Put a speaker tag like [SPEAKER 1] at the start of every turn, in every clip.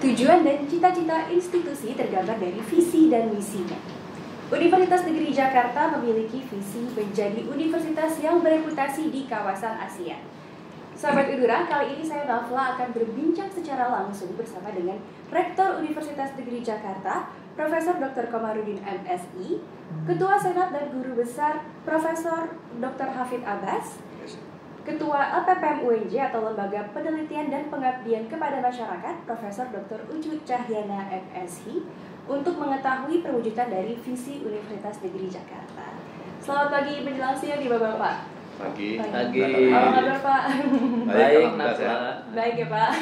[SPEAKER 1] Tujuan dan cita-cita institusi tergambar dari visi dan misinya. Universitas Negeri Jakarta memiliki visi menjadi universitas yang bereputasi di kawasan Asia. Sahabat Udura, kali ini saya Nafla akan berbincang secara langsung bersama dengan Rektor Universitas Negeri Jakarta, Profesor Dr. Komarudin MSI, Ketua Senat dan Guru Besar Profesor Dr. Hafid Abbas, Ketua LPPM UNJ atau Lembaga Penelitian dan Pengabdian kepada Masyarakat, Profesor Dr. Ucu Cahyana MShi, untuk mengetahui perwujudan dari visi Universitas Negeri Jakarta. Selamat pagi menjelang siang nih Bapak-Bapak.
[SPEAKER 2] Pagi.
[SPEAKER 1] Apa kabar Pak?
[SPEAKER 2] Baik,
[SPEAKER 1] Baik ya Pak.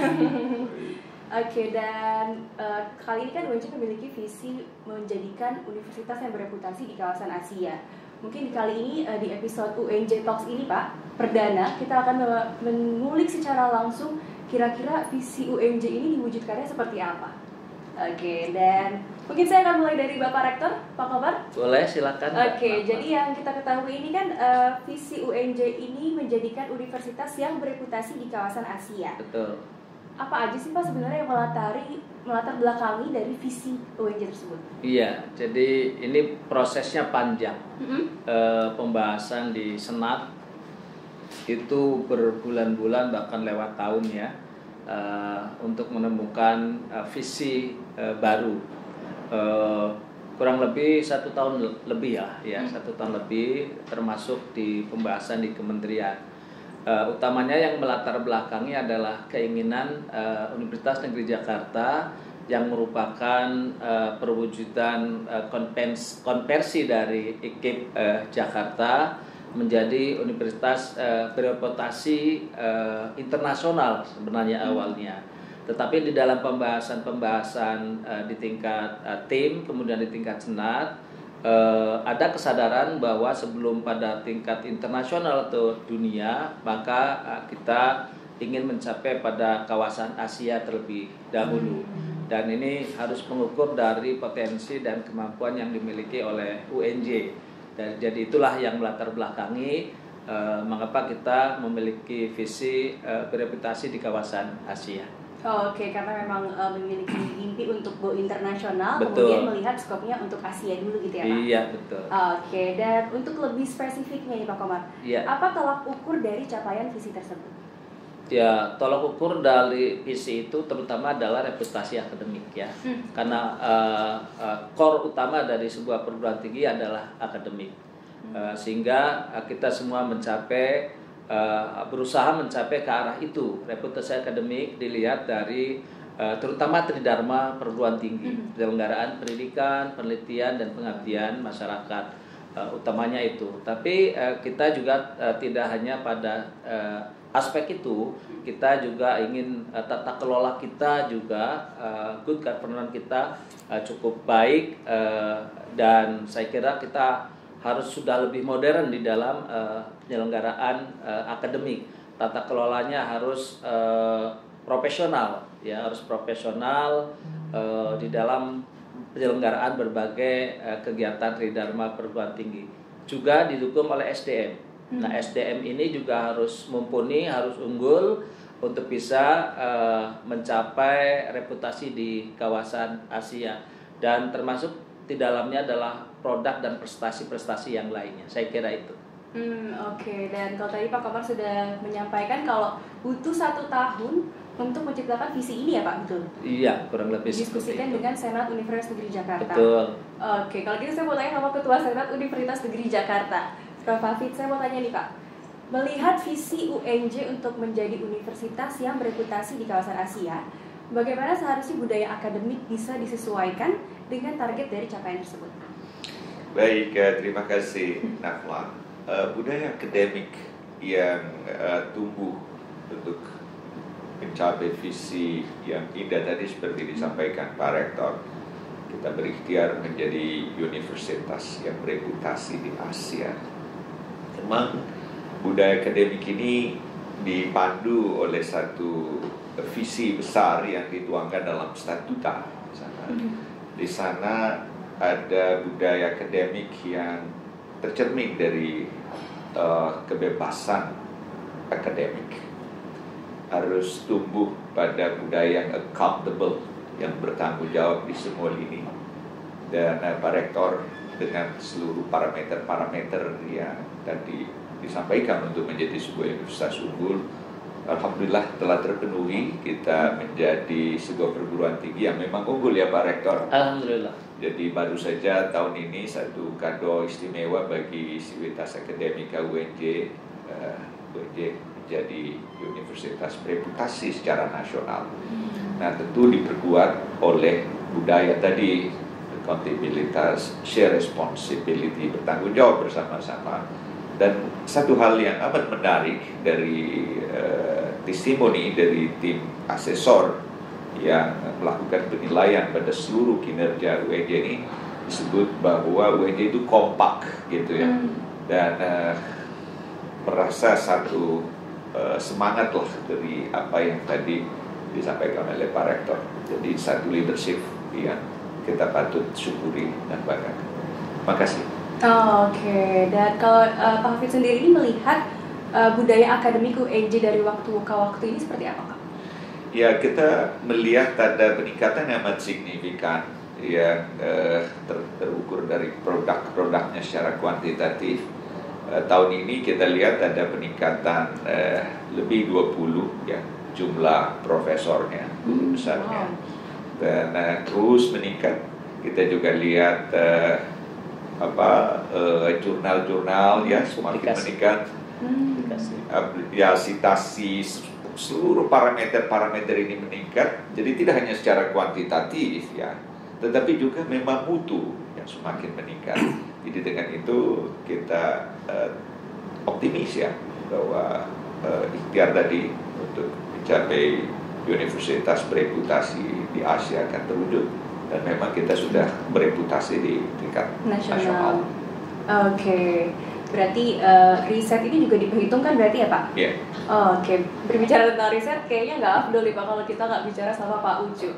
[SPEAKER 1] Oke, dan kali ini kan UNJ memiliki visi menjadikan universitas yang bereputasi di kawasan Asia. Mungkin kali ini di episode UNJ Talks ini Pak, perdana kita akan mengulik secara langsung kira-kira visi UNJ ini diwujudkannya seperti apa. Oke, dan mungkin saya akan mulai dari Bapak Rektor, Pak Komar.
[SPEAKER 2] Boleh, silakan.
[SPEAKER 1] Oke, jadi yang kita ketahui ini kan visi UNJ ini menjadikan universitas yang bereputasi di kawasan Asia.
[SPEAKER 2] Betul.
[SPEAKER 1] Apa aja sih Pak sebenarnya yang melatar belakangi dari visi UNJ tersebut?
[SPEAKER 2] Iya, jadi ini prosesnya panjang. Pembahasan di Senat itu berbulan-bulan bahkan lewat tahun ya, untuk menemukan visi baru. Kurang lebih 1 tahun lebih ya, 1 tahun lebih, termasuk di pembahasan di kementerian. Utamanya yang melatar belakangi adalah keinginan Universitas Negeri Jakarta yang merupakan perwujudan konversi dari IKIP Jakarta menjadi universitas bereputasi internasional sebenarnya awalnya. Tetapi di dalam pembahasan di tingkat tim, kemudian di tingkat senat, ada kesadaran bahwa sebelum pada tingkat internasional atau dunia, maka kita ingin mencapai pada kawasan Asia terlebih dahulu. Dan ini harus mengukur dari potensi dan kemampuan yang dimiliki oleh UNJ. Dan jadi itulah yang melatar belakangi mengapa kita memiliki visi bereputasi di kawasan Asia.
[SPEAKER 1] Oke, karena memang memiliki mimpi untuk go internasional,
[SPEAKER 2] Betul.
[SPEAKER 1] kemudian melihat skopnya untuk Asia dulu gitu ya Pak?
[SPEAKER 2] Iya, betul.
[SPEAKER 1] Oke, dan untuk lebih spesifiknya nih Pak Komar,
[SPEAKER 2] Iya.
[SPEAKER 1] apa tolak ukur dari capaian visi tersebut?
[SPEAKER 2] Ya, tolak ukur dari visi itu terutama adalah reputasi akademik ya. Karena core utama dari sebuah perguruan tinggi adalah akademik. Sehingga kita semua berusaha mencapai ke arah itu. Reputasi akademik dilihat dari terutama tridharma perguruan tinggi, penyelenggaraan pendidikan, penelitian dan pengabdian masyarakat, utamanya itu. Tapi kita juga tidak hanya pada aspek itu, kita juga ingin tata kelola kita juga, good governance kita cukup baik, dan saya kira kita harus sudah lebih modern di dalam penyelenggaraan akademik. Tata kelolanya harus profesional, ya, harus profesional di dalam penyelenggaraan berbagai kegiatan tridharma perguruan tinggi. Juga didukung oleh SDM. Nah, SDM ini juga harus mumpuni, harus unggul untuk bisa mencapai reputasi di kawasan Asia, dan termasuk di dalamnya adalah produk dan prestasi-prestasi yang lainnya. Saya kira itu.
[SPEAKER 1] Oke. Dan kalau tadi Pak Komar sudah menyampaikan kalau butuh 1 tahun untuk menciptakan visi ini ya Pak, betul?
[SPEAKER 2] Iya, kurang lebih
[SPEAKER 1] diskusikan dengan Senat Universitas Negeri Jakarta.
[SPEAKER 2] Betul.
[SPEAKER 1] Oke, kalau gitu saya mau tanya sama Ketua Senat Universitas Negeri Jakarta, Prof. Hafid. Saya mau tanya nih Pak, melihat visi UNJ untuk menjadi universitas yang bereputasi di kawasan Asia, bagaimana seharusnya budaya akademik bisa disesuaikan dengan target dari capaian tersebut?
[SPEAKER 3] Baik, terima kasih Nafla. Budaya akademik yang tumbuh untuk mencapai visi yang indah tadi seperti disampaikan Pak Rektor, kita berikhtiar menjadi universitas yang bereputasi di Asia. Memang budaya akademik ini dipandu oleh satu visi besar yang dituangkan dalam statuta. Di sana ada budaya akademik yang tercermin dari kebebasan akademik, harus tumbuh pada budaya yang accountable, yang bertanggung jawab di semua lini. Dan Pak Rektor dengan seluruh parameter-parameter yang tadi disampaikan untuk menjadi sebuah universitas unggul, alhamdulillah telah terpenuhi. Kita menjadi sebuah perguruan tinggi yang memang unggul ya Pak Rektor.
[SPEAKER 2] Alhamdulillah.
[SPEAKER 3] Jadi baru saja tahun ini satu kado istimewa bagi Sivitas Akademika UNJ. UNJ menjadi universitas bereputasi secara nasional. Nah, tentu diperkuat oleh budaya tadi, accountabilitas, share responsibility, bertanggung jawab bersama-sama. Dan satu hal yang amat menarik dari testimoni dari tim asesor yang melakukan penilaian pada seluruh kinerja UNJ ini, disebut bahwa UNJ itu kompak gitu ya, dan merasa satu semangat lah dari apa yang tadi disampaikan oleh Pak Rektor. Jadi satu leadership yang kita patut syukuri dan banggakan. Terima kasih.
[SPEAKER 1] Oke. Dan kalau Pak Hafid sendiri ini melihat budaya akademik UNJ dari waktu ke waktu ini seperti apa, Kak?
[SPEAKER 3] Ya, kita melihat ada peningkatan yang amat signifikan yang terukur dari produk-produknya secara kuantitatif. Tahun ini kita lihat ada peningkatan lebih 20 ya jumlah profesornya, guru besarnya. Dan terus meningkat. Kita juga lihat jurnal-jurnal ya semakin meningkat. Ya, citasi, seluruh parameter ini meningkat. Jadi tidak hanya secara kuantitatif ya, tetapi juga memang mutu yang semakin meningkat. Jadi dengan itu kita optimis ya bahwa ikhtiar tadi untuk mencapai universitas bereputasi di Asia akan terwujud, dan memang kita sudah bereputasi di tingkat nasional.
[SPEAKER 1] Oke. Berarti riset ini juga diperhitungkan berarti ya Pak?
[SPEAKER 3] Iya.
[SPEAKER 1] Oke. Berbicara tentang riset kayaknya nggak afdol nih Pak kalau kita nggak bicara sama Pak Ucu.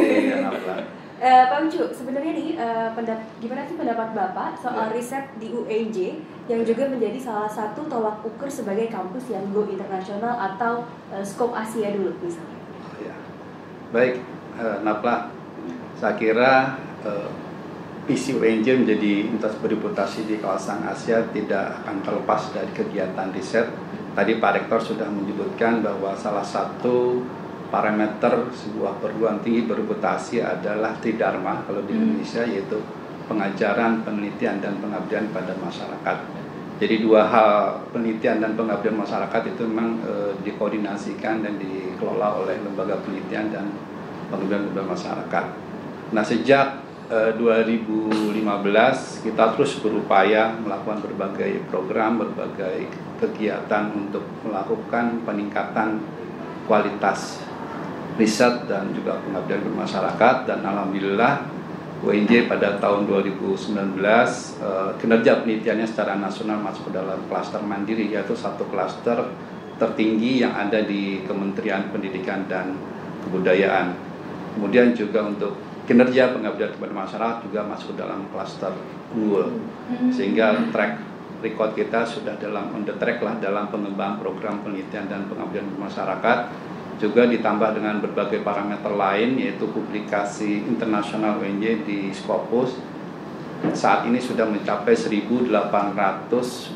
[SPEAKER 1] Pak Ucu, sebenarnya nih gimana sih pendapat Bapak soal riset di UNJ yang juga menjadi salah satu tolak ukur sebagai kampus yang go internasional atau skop Asia dulu misalnya?
[SPEAKER 4] Baik, Napla, saya kira visi UNJ menjadi universitas bereputasi di kawasan Asia tidak akan terlepas dari kegiatan riset. Tadi Pak Rektor sudah menyebutkan bahwa salah satu parameter sebuah perguruan tinggi bereputasi adalah tridharma kalau di Indonesia, yaitu pengajaran, penelitian, dan pengabdian pada masyarakat. Jadi dua hal, penelitian dan pengabdian masyarakat, itu memang dikoordinasikan dan dikelola oleh lembaga penelitian dan pengabdian kepada masyarakat. Nah, sejak 2015 kita terus berupaya melakukan berbagai program, berbagai kegiatan untuk melakukan peningkatan kualitas riset dan juga pengabdian bermasyarakat. Dan alhamdulillah UNJ pada tahun 2019 kinerja penelitiannya secara nasional masuk ke dalam klaster mandiri, yaitu satu klaster tertinggi yang ada di Kementerian Pendidikan dan Kebudayaan. Kemudian juga untuk kinerja pengabdian kepada masyarakat juga masuk ke dalam klaster unggul, sehingga track record kita sudah on the track lah dalam pengembangan program penelitian dan pengabdian masyarakat, juga ditambah dengan berbagai parameter lain, yaitu publikasi internasional UNJ di Scopus. Saat ini sudah mencapai 1.823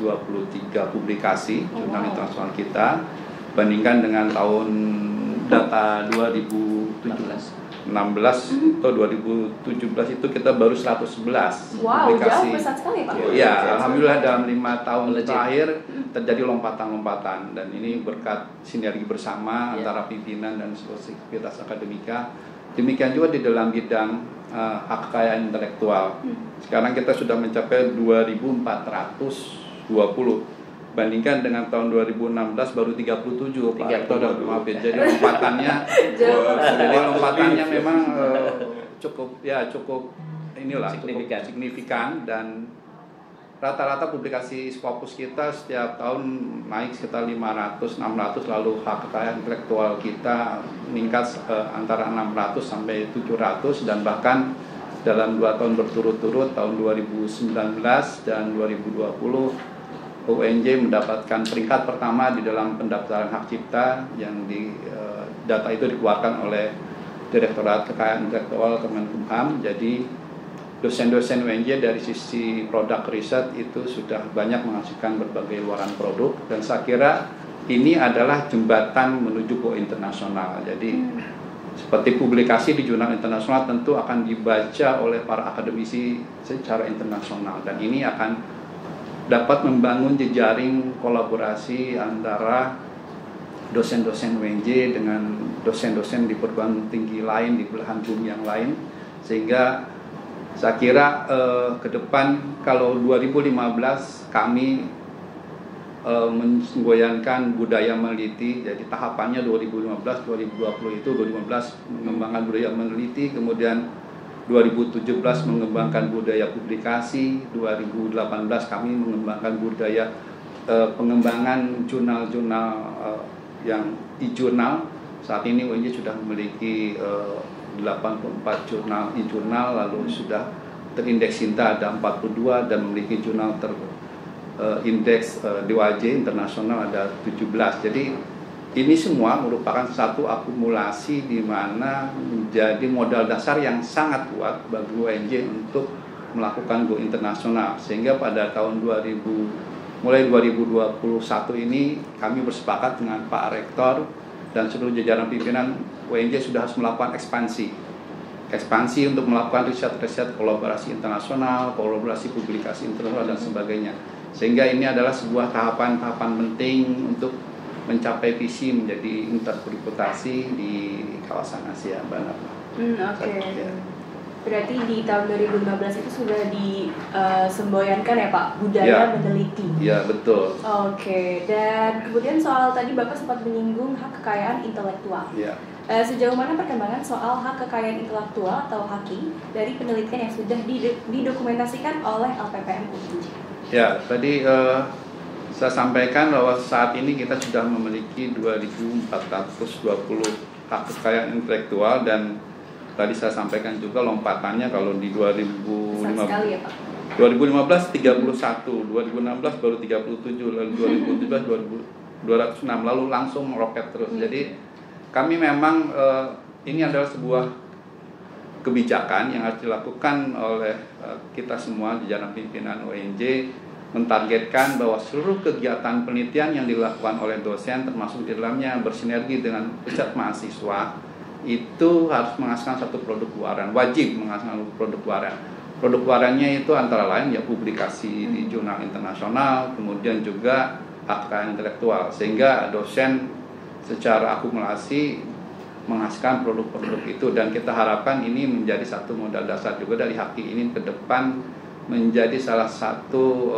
[SPEAKER 4] publikasi jurnal internasional kita, bandingkan dengan tahun data 2016 atau 2017 itu kita baru 111 publikasi.
[SPEAKER 1] Jauh besar sekali Pak.
[SPEAKER 4] Ya, alhamdulillah dalam 5 tahun terakhir terjadi lompatan-lompatan, dan ini berkat sinergi bersama antara pimpinan dan Sivitas Akademika. Demikian juga di dalam bidang hak kekayaan intelektual. Sekarang kita sudah mencapai 2.420. Bandingkan dengan tahun 2016 baru 37 Pak Rektor dan Pak Hafid. Jadi lompatannya memang cukup inilah signifikan, dan rata-rata publikasi Scopus kita setiap tahun naik sekitar 500-600, lalu hak kekayaan intelektual kita meningkat antara 600 sampai 700, dan bahkan dalam 2 tahun berturut-turut tahun 2019 dan 2020 UNJ mendapatkan peringkat pertama di dalam pendaftaran hak cipta yang data itu dikeluarkan oleh Direktorat Kekayaan Intelektual Kemenkumham. Jadi dosen-dosen UNJ dari sisi produk riset itu sudah banyak menghasilkan berbagai luaran produk, dan saya kira ini adalah jembatan menuju go internasional. Jadi seperti publikasi di jurnal internasional tentu akan dibaca oleh para akademisi secara internasional, dan ini akan dapat membangun jejaring kolaborasi antara dosen-dosen UNJ dengan dosen-dosen di perguruan tinggi lain di belahan bumi yang lain, sehingga saya kira ke depan kalau 2015 kami menggoyangkan budaya meneliti, jadi tahapannya 2015-2020 itu 2015 mengembangkan budaya meneliti, kemudian 2017 mengembangkan budaya publikasi, 2018 kami mengembangkan budaya pengembangan jurnal-jurnal yang e-jurnal. Saat ini UNJ sudah memiliki 84 jurnal e-jurnal, lalu sudah terindeks Sinta ada 42 dan memiliki jurnal indeks DOAJ internasional ada 17. Jadi ini semua merupakan satu akumulasi di mana menjadi modal dasar yang sangat kuat bagi UNJ untuk melakukan go internasional, sehingga pada tahun mulai 2021 ini kami bersepakat dengan Pak Rektor dan seluruh jajaran pimpinan UNJ sudah harus melakukan ekspansi untuk melakukan riset-riset kolaborasi internasional, kolaborasi publikasi internasional dan sebagainya. Sehingga ini adalah sebuah tahapan-tahapan penting untuk mencapai visi menjadi interpretasi di kawasan Asia, Mbak Napa.
[SPEAKER 1] Oke. Berarti di tahun 2015 itu sudah disemboyankan ya Pak, budaya meneliti.
[SPEAKER 4] Iya, betul.
[SPEAKER 1] Oke. Dan kemudian soal tadi Bapak sempat menyinggung hak kekayaan intelektual.
[SPEAKER 4] Iya.
[SPEAKER 1] Sejauh mana perkembangan soal hak kekayaan intelektual atau HAKI dari penelitian yang sudah didokumentasikan oleh LPPM UNJ?
[SPEAKER 4] Ya, tadi saya sampaikan bahwa saat ini kita sudah memiliki 2.420 hak kekayaan intelektual, dan tadi saya sampaikan juga lompatannya kalau di 2015
[SPEAKER 1] ya, Pak.
[SPEAKER 4] 2015 31, 2016 baru 37, lalu 2017 206, lalu langsung meroket terus. Jadi kami memang ini adalah sebuah kebijakan yang harus dilakukan oleh kita semua jajaran pimpinan UNJ, mentargetkan bahwa seluruh kegiatan penelitian yang dilakukan oleh dosen termasuk di dalamnya bersinergi dengan riset mahasiswa itu harus menghasilkan satu produk luaran, wajib menghasilkan produk luaran. Produk luarannya itu antara lain ya publikasi di jurnal internasional, kemudian juga hak kekayaan intelektual, sehingga dosen secara akumulasi menghasilkan produk-produk itu, dan kita harapkan ini menjadi satu modal dasar juga dari HAKI ini ke depan menjadi salah satu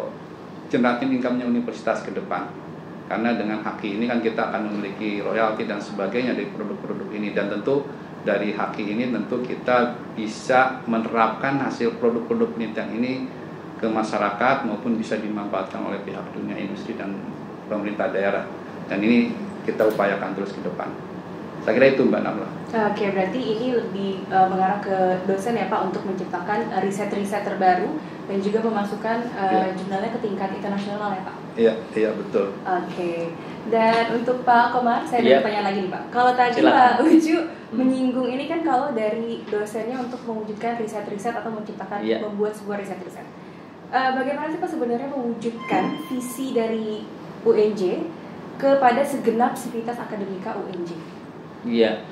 [SPEAKER 4] generating income-nya universitas ke depan. Karena dengan HAKI ini kan kita akan memiliki royalti dan sebagainya dari produk-produk ini, dan tentu dari HAKI ini tentu kita bisa menerapkan hasil produk-produk penelitian ini ke masyarakat maupun bisa dimanfaatkan oleh pihak dunia industri dan pemerintah daerah, dan ini kita upayakan terus ke depan. Saya kira itu Mbak Namla.
[SPEAKER 1] Oke, berarti ini lebih mengarah ke dosen ya Pak untuk menciptakan riset-riset terbaru dan juga memasukkan jurnalnya ke tingkat internasional ya Pak.
[SPEAKER 4] Iya betul.
[SPEAKER 1] Oke. Dan untuk Pak Komar, saya ada pertanyaan lagi nih Pak. Kalau tadi
[SPEAKER 2] Silakan.
[SPEAKER 1] Pak Uju menyinggung ini kan kalau dari dosennya untuk mewujudkan riset-riset atau menciptakan membuat sebuah riset-riset. Bagaimana sih Pak sebenarnya mewujudkan visi dari UNJ kepada segenap sivitas akademika UNJ?
[SPEAKER 2] Iya,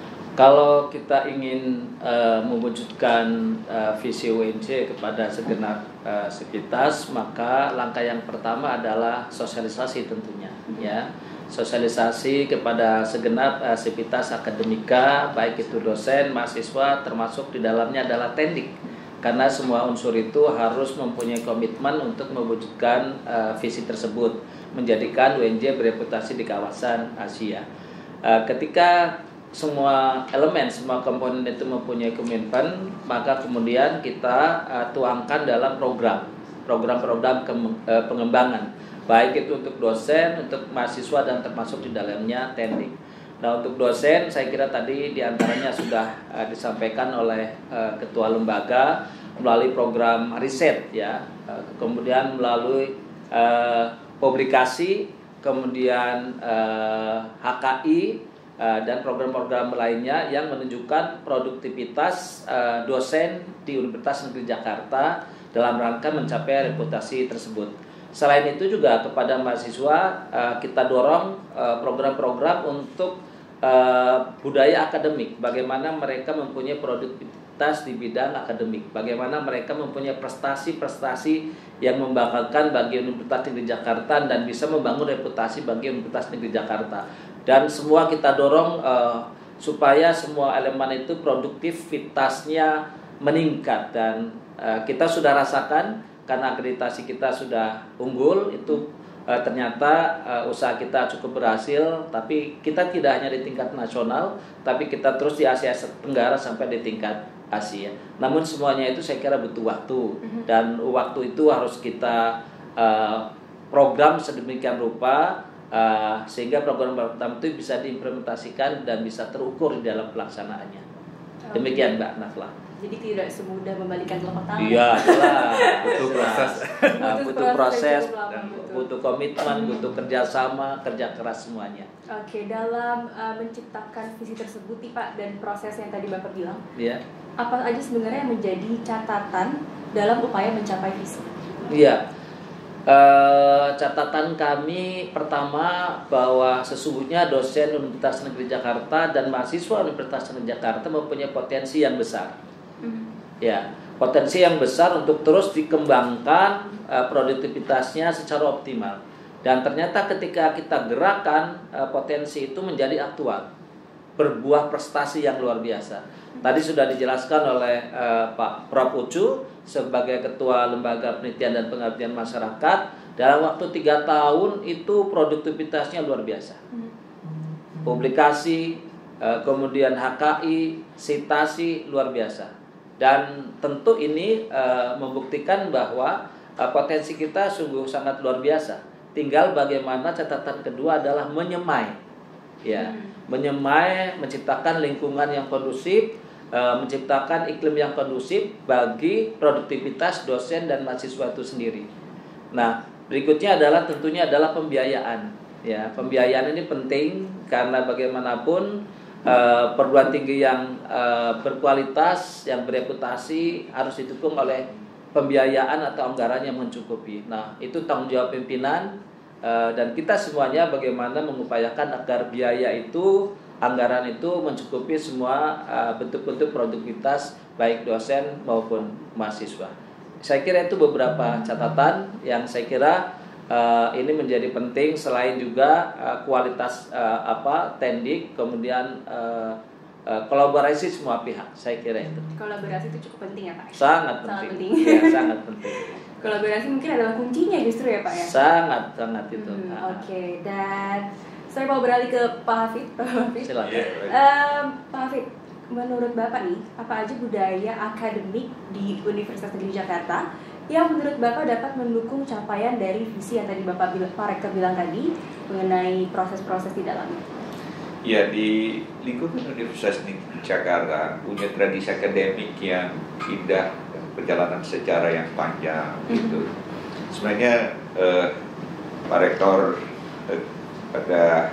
[SPEAKER 2] kalau kita ingin mewujudkan visi UNJ kepada segenap sivitas, maka langkah yang pertama adalah sosialisasi tentunya, ya, sosialisasi kepada segenap sivitas akademika, baik itu dosen, mahasiswa, termasuk di dalamnya adalah tendik, karena semua unsur itu harus mempunyai komitmen untuk mewujudkan visi tersebut, menjadikan UNJ bereputasi di kawasan Asia. Ketika semua elemen, semua komponen itu mempunyai komitmen, maka kemudian kita tuangkan dalam program-program pengembangan, baik itu untuk dosen, untuk mahasiswa, dan termasuk di dalamnya teknik. Nah, untuk dosen saya kira tadi diantaranya sudah disampaikan oleh ketua lembaga melalui program riset, ya, kemudian melalui publikasi, kemudian HKI, dan program-program lainnya yang menunjukkan produktivitas dosen di Universitas Negeri Jakarta dalam rangka mencapai reputasi tersebut. Selain itu juga kepada mahasiswa kita dorong program-program untuk budaya akademik, bagaimana mereka mempunyai produktivitas di bidang akademik, bagaimana mereka mempunyai prestasi-prestasi yang membanggakan bagi Universitas Negeri Jakarta dan bisa membangun reputasi bagi Universitas Negeri Jakarta. Dan semua kita dorong supaya semua elemen itu produktivitasnya meningkat, dan kita sudah rasakan karena akreditasi kita sudah unggul itu. Ternyata usaha kita cukup berhasil, tapi kita tidak hanya di tingkat nasional, tapi kita terus di Asia Tenggara sampai di tingkat Asia. Namun semuanya itu saya kira butuh waktu, dan waktu itu harus kita program sedemikian rupa sehingga program-program itu bisa diimplementasikan dan bisa terukur di dalam pelaksanaannya. Demikian Mbak Nafla.
[SPEAKER 1] Jadi tidak semudah membalikan telapak tangan.
[SPEAKER 2] Iya, jelas.
[SPEAKER 4] Butuh proses.
[SPEAKER 2] Butuh proses,
[SPEAKER 1] dan
[SPEAKER 2] butuh komitmen, butuh kerjasama, kerja keras semuanya.
[SPEAKER 1] Oke, dalam menciptakan visi tersebut nih Pak, dan proses yang tadi Bapak bilang,
[SPEAKER 2] Iya.
[SPEAKER 1] apa aja sebenarnya yang menjadi catatan dalam upaya mencapai visi?
[SPEAKER 2] Iya. Catatan kami pertama bahwa sesungguhnya dosen Universitas Negeri Jakarta dan mahasiswa Universitas Negeri Jakarta mempunyai potensi yang besar. Ya, potensi yang besar untuk terus dikembangkan produktivitasnya secara optimal. Dan ternyata ketika kita gerakan potensi itu menjadi aktual, berbuah prestasi yang luar biasa. Tadi sudah dijelaskan oleh Pak Prof. Ucu sebagai Ketua Lembaga Penelitian dan Pengabdian Masyarakat, dalam waktu 3 tahun itu produktivitasnya luar biasa. Publikasi, kemudian HKI, citasi luar biasa. Dan tentu ini membuktikan bahwa potensi kita sungguh sangat luar biasa. Tinggal bagaimana catatan kedua adalah menyemai, ya, menyemai, menciptakan lingkungan yang kondusif, menciptakan iklim yang kondusif bagi produktivitas dosen dan mahasiswa itu sendiri. Nah, berikutnya adalah tentunya adalah pembiayaan. Ya, pembiayaan ini penting karena bagaimanapun perguruan tinggi yang berkualitas, yang bereputasi harus didukung oleh pembiayaan atau anggaran yang mencukupi. Nah, itu tanggung jawab pimpinan dan kita semuanya bagaimana mengupayakan agar biaya itu, anggaran itu mencukupi semua bentuk-bentuk produktivitas baik dosen maupun mahasiswa. Saya kira itu beberapa catatan yang saya kira ini menjadi penting, selain juga kualitas tendik, kemudian kolaborasi semua pihak. Saya kira itu.
[SPEAKER 1] Kolaborasi itu cukup penting ya Pak?
[SPEAKER 2] Sangat penting. Ya, sangat penting.
[SPEAKER 1] Kolaborasi mungkin adalah kuncinya justru ya Pak ya?
[SPEAKER 2] Sangat itu.
[SPEAKER 1] Oke, dan saya mau beralih ke Pak Hafid.
[SPEAKER 2] Silakan.
[SPEAKER 1] Pak Hafid, menurut Bapak nih, apa aja budaya akademik di Universitas Negeri Jakarta yang menurut Bapak dapat mendukung capaian dari visi yang tadi Pak Rektor bilang tadi mengenai proses-proses di dalamnya?
[SPEAKER 3] Ya, di lingkungan Universitas Negeri Jakarta punya tradisi akademik yang indah dan perjalanan sejarah yang panjang gitu. Sebenarnya Pak Rektor pada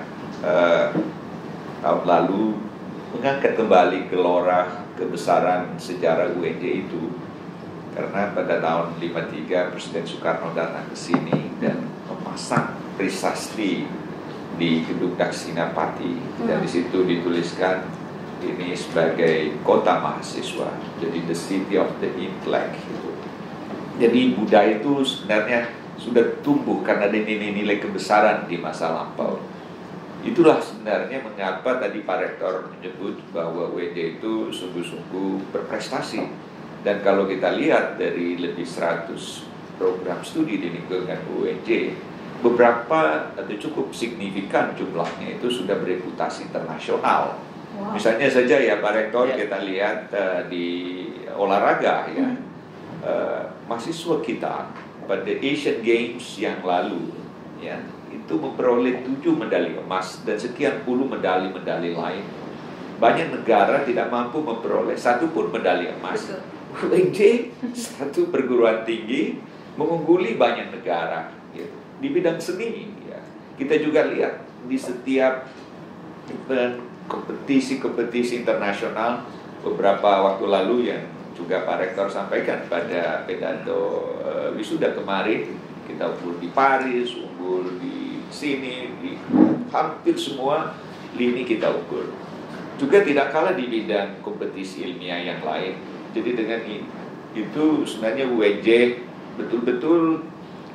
[SPEAKER 3] tahun lalu mengangkat kembali gelora kebesaran sejarah UNJ itu, karena pada tahun 53 Presiden Soekarno datang ke sini dan memasang prasasti di Gedung Daksinapati, dan di situ dituliskan ini sebagai kota mahasiswa, jadi the city of the intellect gitu. Jadi budaya itu sebenarnya sudah tumbuh karena nilai-nilai kebesaran di masa lampau. Itulah sebenarnya mengapa tadi Pak Rektor menyebut bahwa UNJ itu sungguh-sungguh berprestasi. Dan kalau kita lihat dari lebih 100 program studi di lingkungan UNJ, beberapa atau cukup signifikan jumlahnya itu sudah bereputasi internasional. Wow. Misalnya saja ya Pak Rektor, kita lihat di olahraga ya, mahasiswa kita pada Asian Games yang lalu ya, itu memperoleh 7 medali emas dan sekian puluh medali-medali lain. Banyak negara tidak mampu memperoleh 1 pun medali emas. UNJ, satu perguruan tinggi, mengungguli banyak negara gitu. Di bidang seni ya. Kita juga lihat di setiap event kompetisi internasional beberapa waktu lalu yang juga Pak Rektor sampaikan pada pidato wisuda kemarin. Kita unggul di Paris, unggul di sini, di hampir semua lini kita unggul. Juga tidak kalah di bidang kompetisi ilmiah yang lain. Jadi dengan itu sebenarnya UNJ betul-betul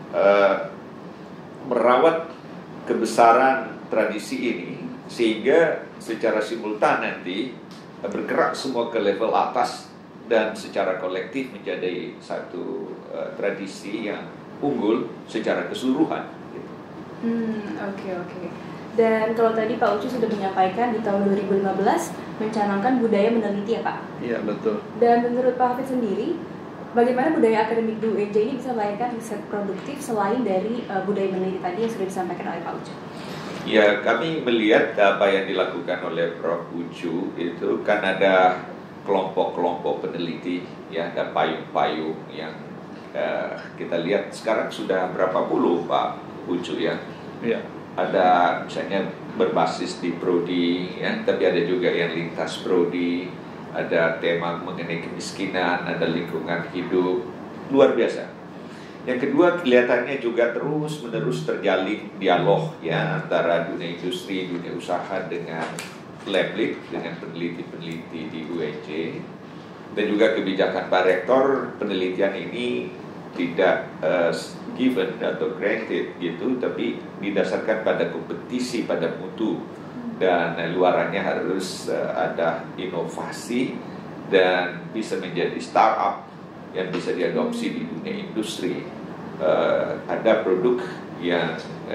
[SPEAKER 3] merawat kebesaran tradisi ini, sehingga secara simultan nanti bergerak semua ke level atas dan secara kolektif menjadi satu tradisi yang unggul secara keseluruhan.
[SPEAKER 1] Oke. Dan kalau tadi Pak Ucu sudah menyampaikan di tahun 2015 mencanangkan budaya meneliti ya Pak?
[SPEAKER 4] Iya, betul.
[SPEAKER 1] Dan menurut Pak Hafid sendiri, bagaimana budaya akademik di UNJ ini bisa melahirkan riset produktif selain dari budaya meneliti tadi yang sudah disampaikan oleh Pak Ucu?
[SPEAKER 3] Ya, kami melihat apa yang dilakukan oleh Prof. Ucu itu kan ada kelompok-kelompok peneliti, ya, ada payung-payung yang kita lihat sekarang sudah berapa puluh Pak Ucu ya.
[SPEAKER 4] Iya.
[SPEAKER 3] Ada misalnya berbasis di prodi, ya, tapi ada juga yang lintas prodi, ada tema mengenai kemiskinan, ada lingkungan hidup, luar biasa. Yang kedua, kelihatannya juga terus-menerus terjalin dialog ya antara dunia industri, dunia usaha dengan lab-lab, dengan peneliti-peneliti di UNJ. Dan juga kebijakan Pak Rektor, penelitian ini tidak given atau granted gitu, tapi didasarkan pada kompetisi, pada mutu, dan luarannya harus ada inovasi dan bisa menjadi startup yang bisa diadopsi di dunia industri. Ada produk yang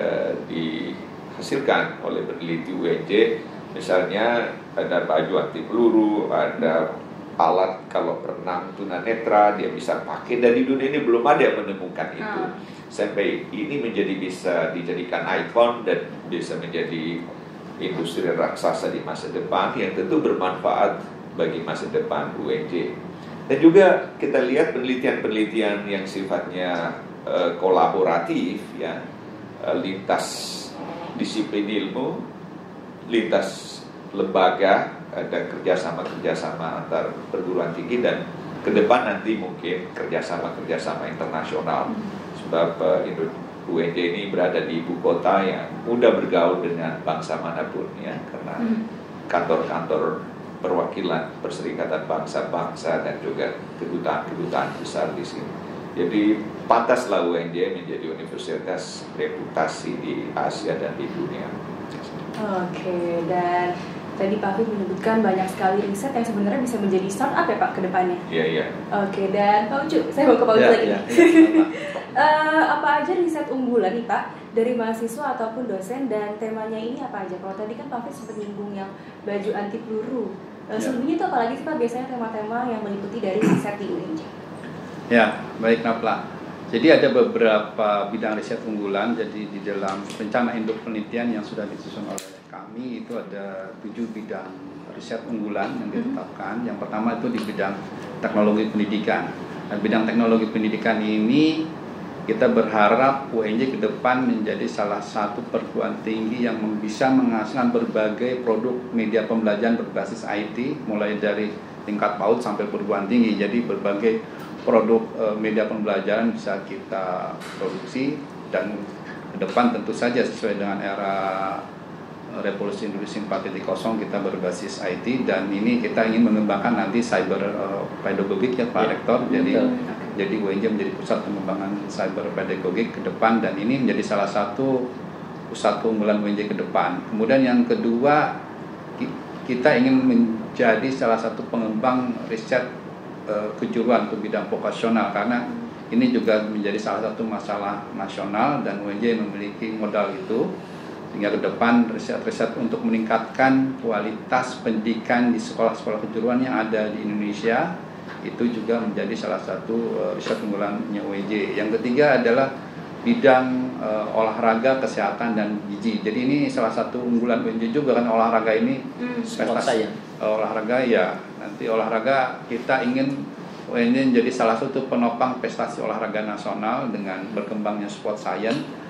[SPEAKER 3] dihasilkan oleh peneliti UNJ, misalnya ada baju anti peluru, ada alat kalau berenang tunanetra dia bisa pakai, dan di dunia ini belum ada yang menemukan itu. Sampai ini bisa dijadikan ikon dan bisa menjadi industri raksasa di masa depan yang tentu bermanfaat bagi masa depan UNJ. Dan juga kita lihat penelitian-penelitian yang sifatnya kolaboratif ya, lintas disiplin ilmu, lintas lembaga, ada kerjasama antar perguruan tinggi, dan ke depan nanti mungkin kerjasama internasional. Sebab UNJ ini berada di ibu kota yang mudah bergaul dengan bangsa manapun ya, karena kantor-kantor perwakilan Perserikatan Bangsa-Bangsa dan juga kedutaan besar di sini. Jadi pantaslah UNJ menjadi universitas reputasi di Asia dan di dunia.
[SPEAKER 1] Oke, dan tadi Pak Hafid menyebutkan banyak sekali riset yang sebenarnya bisa menjadi startup ya Pak ke depannya.
[SPEAKER 3] Iya.
[SPEAKER 1] Oke, dan Pak Ucu, saya mau ke Pak Ucu lagi. Apa aja riset unggulan nih Pak dari mahasiswa ataupun dosen, dan temanya ini apa aja? Kalau tadi kan Pak Hafid sempat nyinggung yang baju anti peluru. Sebelumnya itu apalagi sih Pak biasanya tema-tema yang meliputi dari riset di UNJ?
[SPEAKER 4] Ya, baik Napla. Jadi ada beberapa bidang riset unggulan. Jadi di dalam rencana induk penelitian yang sudah disusun oleh kami itu ada 7 bidang riset unggulan yang ditetapkan. Yang pertama itu di bidang teknologi pendidikan. Dan bidang teknologi pendidikan ini kita berharap UNJ ke depan menjadi salah satu perguruan tinggi yang bisa menghasilkan berbagai produk media pembelajaran berbasis IT, mulai dari tingkat PAUD sampai perguruan tinggi. Jadi berbagai produk media pembelajaran bisa kita produksi, dan ke depan tentu saja sesuai dengan era revolusi industri 4.0 kita berbasis IT, dan ini kita ingin mengembangkan nanti cyber pedagogik ya Pak Rektor. Jadi UNJ menjadi pusat pengembangan cyber pedagogik ke depan, dan ini menjadi salah satu pusat keunggulan UNJ ke depan. Kemudian yang kedua, kita ingin menjadi salah satu pengembang riset kejuruan ke bidang vokasional, karena ini juga menjadi salah satu masalah nasional dan UNJ memiliki modal itu, sehingga ke depan riset-riset untuk meningkatkan kualitas pendidikan di sekolah-sekolah kejuruan yang ada di Indonesia itu juga menjadi salah satu riset unggulannya UNJ. Yang ketiga adalah bidang olahraga, kesehatan, dan gizi. Jadi ini salah satu unggulan UNJ juga, kan olahraga ini prestasi olahraga ya. Nanti olahraga kita ingin UNJ menjadi salah satu penopang prestasi olahraga nasional dengan berkembangnya sport science.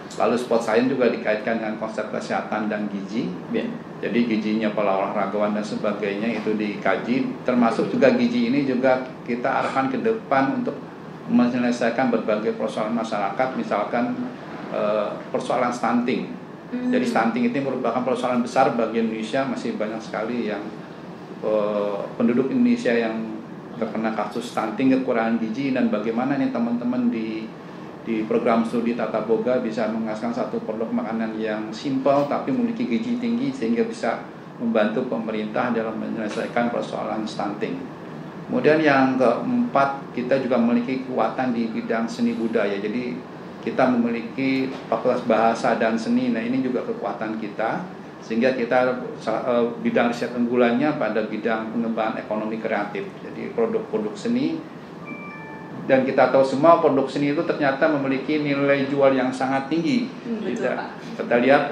[SPEAKER 4] Lalu sport science juga dikaitkan dengan konsep kesehatan dan gizi. Jadi gizinya para olahragawan dan sebagainya itu dikaji. Termasuk juga gizi ini juga kita arahkan ke depan untuk menyelesaikan berbagai persoalan masyarakat, misalkan persoalan stunting. Jadi stunting itu merupakan persoalan besar bagi Indonesia, masih banyak sekali yang penduduk Indonesia yang terkena kasus stunting, kekurangan gizi, dan bagaimana nih teman-teman di program studi Tata Boga bisa menghasilkan satu produk makanan yang simpel tapi memiliki gizi tinggi sehingga bisa membantu pemerintah dalam menyelesaikan persoalan stunting. Kemudian yang keempat, kita juga memiliki kekuatan di bidang seni budaya. Jadi kita memiliki Fakultas Bahasa dan Seni. Nah, ini juga kekuatan kita, sehingga kita bidang riset unggulannya pada bidang pengembangan ekonomi kreatif. Jadi produk-produk seni, dan kita tahu semua produk seni itu ternyata memiliki nilai jual yang sangat tinggi. Kita lihat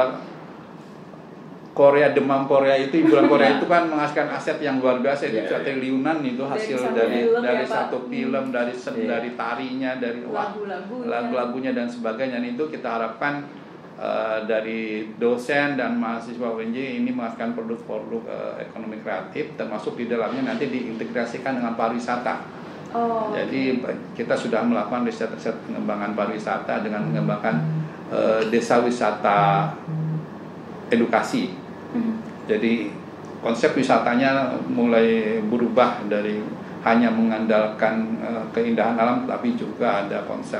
[SPEAKER 4] Korea, demam Korea itu, hiburan Korea itu kan menghasilkan aset yang luar biasa. Itu triliunan itu hasil dari satu film, dari tarinya, dari lagu-lagunya dan sebagainya. Dan itu kita harapkan dari dosen dan mahasiswa UNJ ini menghasilkan produk-produk ekonomi kreatif, termasuk di dalamnya nanti diintegrasikan dengan pariwisata. Jadi kita sudah melakukan riset-riset pengembangan pariwisata dengan mengembangkan desa wisata edukasi. Jadi konsep wisatanya mulai berubah dari hanya mengandalkan keindahan alam, tapi juga ada konsep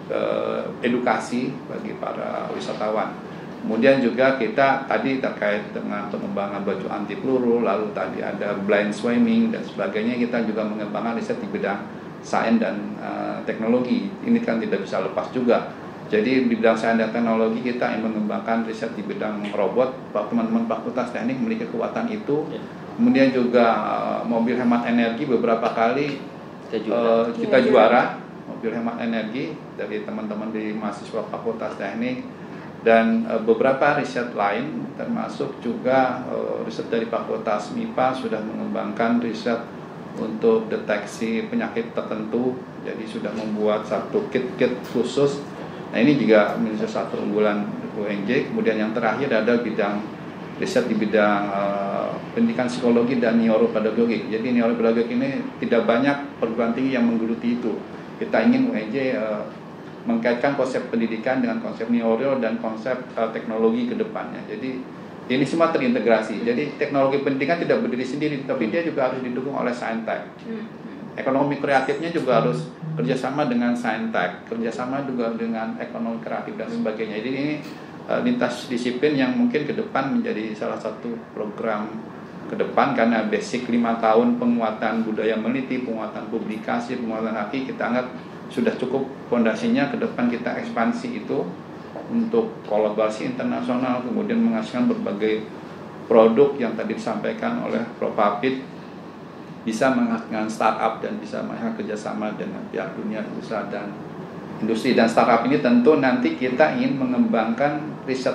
[SPEAKER 4] edukasi bagi para wisatawan. Kemudian juga kita tadi terkait dengan pengembangan baju anti peluru, lalu tadi ada blind swimming dan sebagainya. Kita juga mengembangkan riset di bidang sains dan teknologi. Ini kan tidak bisa lepas juga. Jadi di bidang sains dan teknologi kita ingin mengembangkan riset di bidang robot. Teman-teman Fakultas Teknik memiliki kekuatan itu. Kemudian juga mobil hemat energi, beberapa kali kita juara mobil hemat energi dari teman-teman di mahasiswa Fakultas Teknik. Dan beberapa riset lain, termasuk juga riset dari Fakultas MIPA sudah mengembangkan riset untuk deteksi penyakit tertentu. Jadi sudah membuat satu kit-kit khusus. Nah, ini juga menjadi satu unggulan UNJ. Kemudian yang terakhir ada bidang riset di bidang pendidikan psikologi dan neuropedagogi. Jadi neuropedagogi ini tidak banyak perguruan tinggi yang menggeluti itu. Kita ingin UNJ mengkaitkan konsep pendidikan dengan konsep neuro dan konsep teknologi ke depannya. Jadi ini semua terintegrasi. Jadi teknologi pendidikan tidak berdiri sendiri, tapi dia juga harus didukung oleh saintek. Ekonomi kreatifnya juga harus kerjasama dengan saintek, kerjasama juga dengan ekonomi kreatif dan sebagainya. Jadi ini lintas disiplin yang mungkin ke depan menjadi salah satu program ke depan, karena basic 5 tahun penguatan budaya meneliti, penguatan publikasi, penguatan arti kita anggap sudah cukup fondasinya. Ke depan kita ekspansi itu untuk kolaborasi internasional, kemudian menghasilkan berbagai produk yang tadi disampaikan oleh Prof. Hafid, bisa menghasilkan startup dan bisa menghasilkan kerjasama dengan pihak dunia usaha dan industri. Dan startup ini tentu nanti kita ingin mengembangkan riset,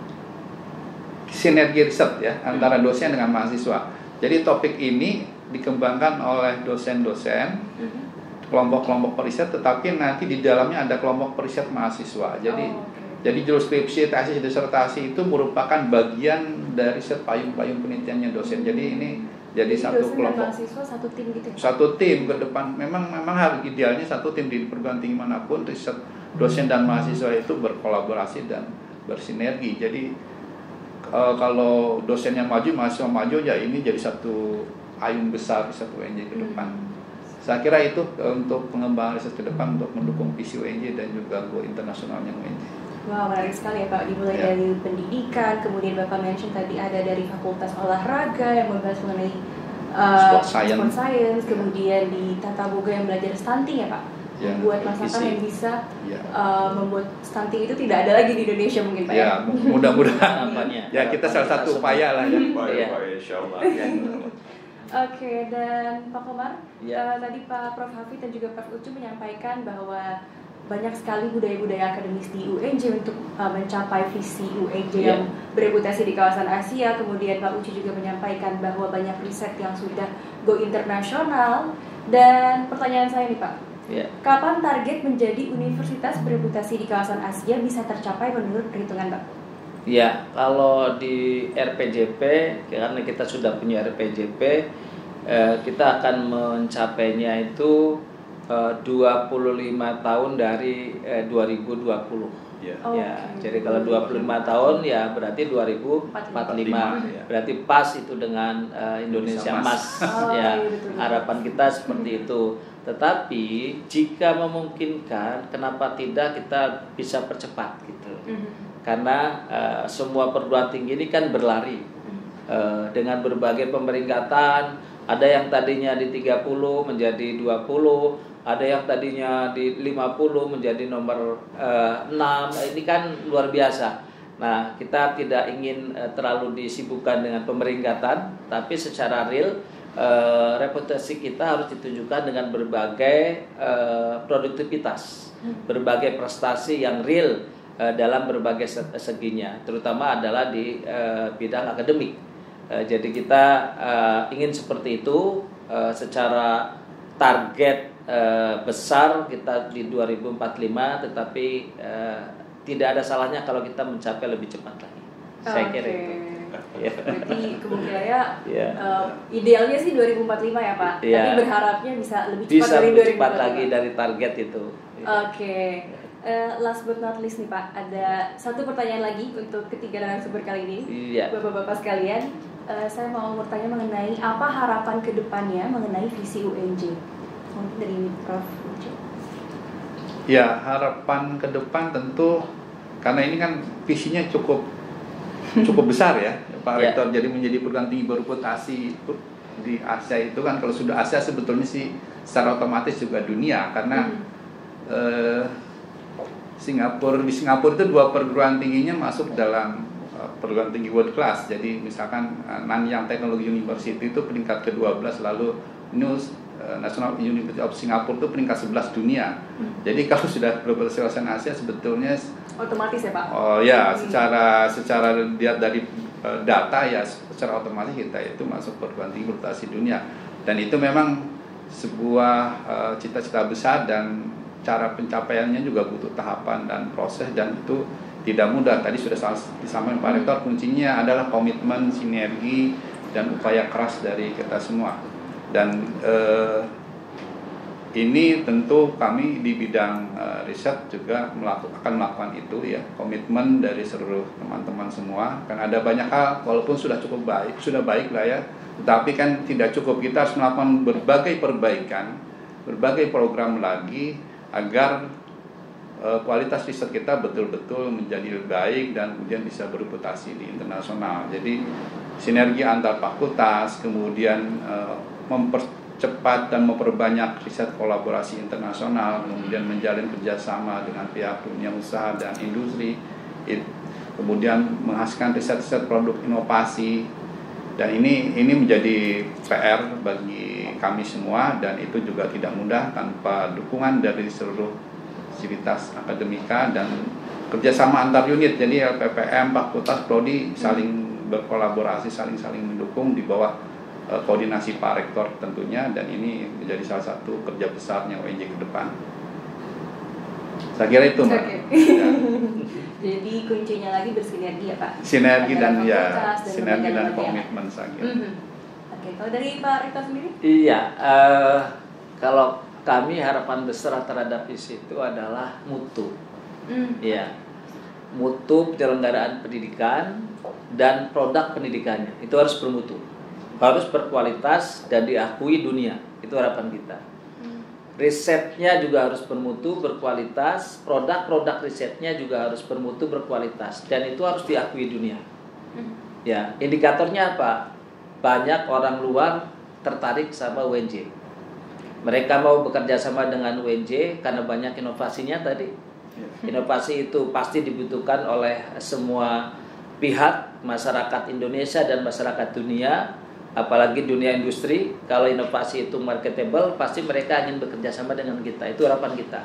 [SPEAKER 4] sinergi riset ya antara dosen dengan mahasiswa. Jadi topik ini dikembangkan oleh dosen-dosen, kelompok-kelompok periset, tetapi nanti di dalamnya ada kelompok periset mahasiswa. Jadi judul skripsi, tesis, disertasi itu merupakan bagian dari riset payung-payung penelitiannya dosen. Jadi ini jadi satu kelompok,
[SPEAKER 1] mahasiswa satu tim gitu ya?
[SPEAKER 4] Satu tim ke depan. Memang harus idealnya satu tim di perguruan tinggi manapun, riset dosen dan mahasiswa itu berkolaborasi dan bersinergi. Jadi kalau dosennya maju, mahasiswa maju, ya ini jadi satu ayun besar riset UNJ ke depan. Saya kira itu untuk pengembangan riset ke depan untuk mendukung visi UNJ dan juga go internasionalnya UNJ.
[SPEAKER 1] Wah, menarik sekali ya Pak. Dimulai dari pendidikan, kemudian Bapak mention tadi ada dari Fakultas Olahraga yang membahas mengenai sport science, kemudian di Tata Boga yang belajar stunting ya Pak. Membuat masakan yang bisa membuat stunting itu tidak ada lagi di Indonesia mungkin Pak ya.
[SPEAKER 4] Mudah-mudahan. Ya, kita salah satu upaya lah ya.
[SPEAKER 3] Upaya insyaallah.
[SPEAKER 1] Oke, dan Pak Komar, tadi Pak Prof. Hafid dan juga Prof. Ucu menyampaikan bahwa banyak sekali budaya-budaya akademis di UNJ untuk mencapai visi UNJ yang bereputasi di kawasan Asia. Kemudian Pak Ucu juga menyampaikan bahwa banyak riset yang sudah go internasional. Dan pertanyaan saya nih Pak, Kapan target menjadi universitas bereputasi di kawasan Asia bisa tercapai menurut perhitungan Pak?
[SPEAKER 2] Ya, kalau di RPJP, karena kita sudah punya RPJP, kita akan mencapainya itu 25 tahun dari 2020. Jadi kalau 25 tahun ya berarti 2045. Berarti pas itu dengan Indonesia Emas. Harapan kita seperti itu. Tetapi jika memungkinkan, kenapa tidak kita bisa percepat gitu. Karena semua perguruan tinggi ini kan berlari dengan berbagai pemeringkatan. Ada yang tadinya di 30 menjadi 20, ada yang tadinya di 50 menjadi nomor 6. Ini kan luar biasa. Nah, kita tidak ingin terlalu disibukkan dengan pemeringkatan, tapi secara real reputasi kita harus ditunjukkan dengan berbagai produktivitas, berbagai prestasi yang real dalam berbagai seginya, terutama adalah di bidang akademik. Jadi kita ingin seperti itu secara target besar kita di 2045, tetapi tidak ada salahnya kalau kita mencapai lebih cepat lagi. Saya kira itu.
[SPEAKER 1] Berarti kemungkinannya idealnya sih 2045 ya Pak. Tapi berharapnya bisa lebih cepat dari 2045.
[SPEAKER 2] Cepat lagi dari target itu.
[SPEAKER 1] Last but not least nih Pak, ada satu pertanyaan lagi untuk ketiga narasumber kali ini. Bapak-bapak sekalian, saya mau bertanya mengenai apa harapan kedepannya mengenai visi UNJ. Mungkin dari Prof.
[SPEAKER 4] Ya, harapan ke depan tentu karena ini kan visinya cukup besar ya Pak Rektor. Jadi menjadi perguruan tinggi bereputasi di Asia itu kan, kalau sudah Asia sebetulnya sih secara otomatis juga dunia, karena di Singapura itu 2 perguruan tingginya masuk dalam perguruan tinggi world class. Jadi misalkan Nanyang Technology University itu peringkat ke-12, lalu National University of Singapore itu peringkat 11 dunia. Jadi kalau sudah bereputasi kawasan Asia sebetulnya
[SPEAKER 1] otomatis ya Pak?
[SPEAKER 4] Oh ya, secara lihat dari data ya secara otomatis kita itu masuk perguruan tinggi bereputasi dunia. Dan itu memang sebuah cita-cita besar, dan cara pencapaiannya juga butuh tahapan dan proses, dan itu tidak mudah. Tadi sudah disampaikan Pak Rektor, kuncinya adalah komitmen, sinergi, dan upaya keras dari kita semua. Dan ini tentu kami di bidang riset juga akan melakukan itu ya, komitmen dari seluruh teman-teman semua. Kan ada banyak hal, walaupun sudah baik lah ya, tetapi kan tidak cukup. Kita harus melakukan berbagai perbaikan, berbagai program lagi agar kualitas riset kita betul-betul menjadi lebih baik dan kemudian bisa bereputasi di internasional. Jadi sinergi antar fakultas, kemudian mempercepat dan memperbanyak riset kolaborasi internasional, kemudian menjalin kerjasama dengan pihak dunia usaha dan industri, kemudian menghasilkan riset-riset produk inovasi. Dan ini menjadi PR bagi kami semua, dan itu juga tidak mudah tanpa dukungan dari seluruh sivitas akademika dan kerjasama antar unit. Jadi LPPM, fakultas, prodi saling berkolaborasi, saling mendukung di bawah koordinasi Pak Rektor tentunya, dan ini menjadi salah satu kerja besarnya UNJ ke depan. Saya kira itu Mbak. Ya.
[SPEAKER 1] Jadi kuncinya lagi bersinergi ya Pak.
[SPEAKER 4] Sinergi dan komitmen saya kira.
[SPEAKER 1] Kalau dari Pak Rektor sendiri?
[SPEAKER 2] Iya, kalau kami harapan besar terhadap visi itu adalah mutu. Iya, mutu penyelenggaraan pendidikan dan produk pendidikannya itu harus bermutu, harus berkualitas dan diakui dunia. Itu harapan kita. Risetnya juga harus bermutu, berkualitas, produk-produk risetnya juga harus bermutu, berkualitas, dan itu harus diakui dunia. Ya, indikatornya apa? Banyak orang luar tertarik sama UNJ. Mereka mau bekerja sama dengan UNJ karena banyak inovasinya tadi. Inovasi itu pasti dibutuhkan oleh semua pihak, masyarakat Indonesia dan masyarakat dunia. Apalagi dunia industri, kalau inovasi itu marketable, pasti mereka ingin bekerja sama dengan kita. Itu harapan kita.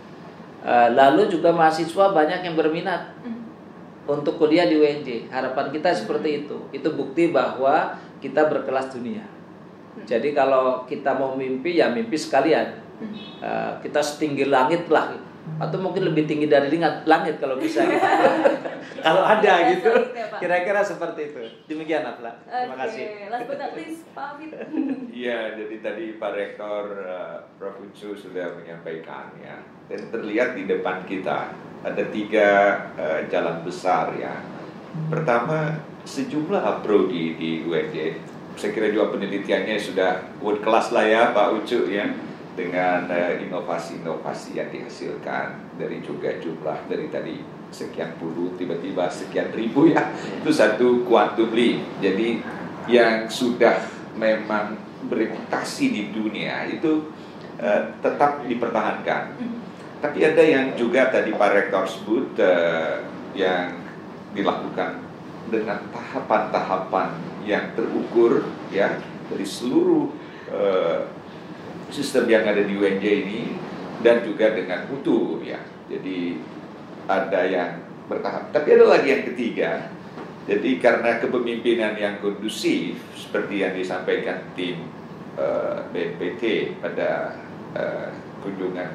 [SPEAKER 2] Lalu juga mahasiswa banyak yang berminat untuk kuliah di UNJ. Harapan kita seperti itu. Itu bukti bahwa kita berkelas dunia. Jadi kalau kita mau mimpi, ya mimpi sekalian. Kita setinggi langit lah, atau mungkin lebih tinggi dari langit kalau bisa gitu. Kalau ada gitu, kira-kira seperti itu. Demikian Nafla. Terima kasih.
[SPEAKER 1] Last but not least, Pak Hafid.
[SPEAKER 3] Iya, jadi tadi Pak Rektor Prof. Ucu sudah menyampaikan ya, dan terlihat di depan kita ada 3 jalan besar ya. Pertama, sejumlah prodi di UNJ. Saya kira juga penelitiannya sudah world class lah ya Pak Ucu ya, dengan inovasi-inovasi yang dihasilkan dari juga jumlah dari tadi sekian puluh tiba-tiba sekian ribu ya, itu satu quantum leap. Jadi yang sudah memang bereputasi di dunia itu tetap dipertahankan. Tapi ada yang juga tadi Pak Rektor sebut yang dilakukan dengan tahapan-tahapan yang terukur ya dari seluruh sistem yang ada di UNJ ini, dan juga dengan mutu ya. Jadi ada yang bertahap. Tapi ada lagi yang ketiga. Jadi karena kepemimpinan yang kondusif seperti yang disampaikan tim BNPT pada kunjungan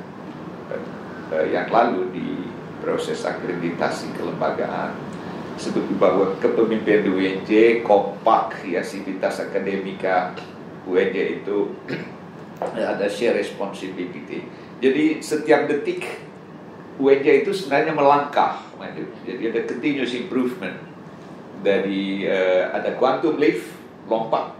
[SPEAKER 3] yang lalu di proses akreditasi kelembagaan, seperti bahwa kepemimpinan di UNJ kompak ya, sivitas akademika UNJ itu ada share responsibility. Jadi setiap detik UNJ itu sebenarnya melangkah maju. Jadi ada continuous improvement. Dari ada quantum leap, lompat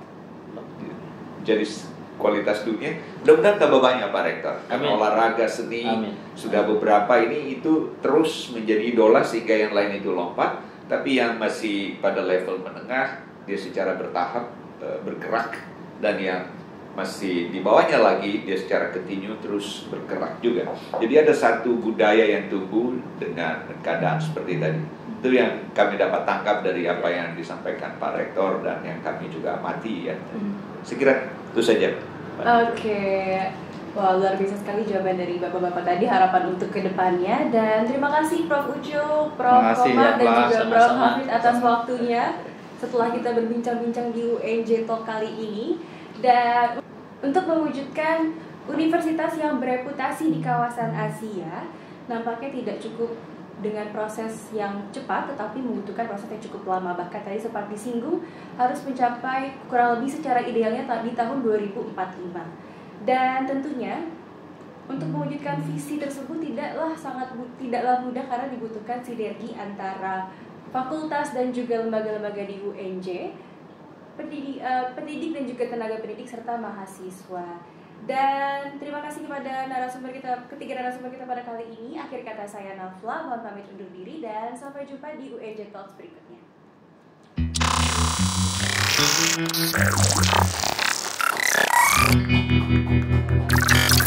[SPEAKER 3] jadi kualitas dunia. Mudah-mudahan tambah banyak Pak Rektor. Karena olahraga, seni, sudah beberapa ini itu terus menjadi idola sehingga yang lain itu lompat. Tapi yang masih pada level menengah, dia secara bertahap bergerak, dan yang masih di bawahnya lagi dia secara kontinu terus bergerak juga. Jadi ada satu budaya yang tumbuh dengan keadaan seperti tadi. Itu yang kami dapat tangkap dari apa yang disampaikan Pak Rektor dan yang kami juga amati ya. Saya kira itu saja.
[SPEAKER 1] Oke. Wah, luar biasa sekali jawaban dari Bapak-Bapak tadi, harapan untuk kedepannya. Dan terima kasih Prof. Ucu, Prof. Komar, dan juga Prof. Hafid atas waktunya setelah kita berbincang-bincang di UNJ Talk kali ini. Dan untuk mewujudkan universitas yang bereputasi di kawasan Asia, nampaknya tidak cukup dengan proses yang cepat, tetapi membutuhkan proses yang cukup lama. Bahkan tadi sempat disinggung harus mencapai kurang lebih secara idealnya di tahun 2045. Dan tentunya untuk mewujudkan visi tersebut tidaklah mudah, karena dibutuhkan sinergi antara fakultas dan juga lembaga-lembaga di UNJ, pendidik dan juga tenaga pendidik serta mahasiswa. Dan terima kasih kepada ketiga narasumber kita pada kali ini. Akhir kata saya Nafla, mohon pamit undur diri dan sampai jumpa di UNJ Talks berikutnya.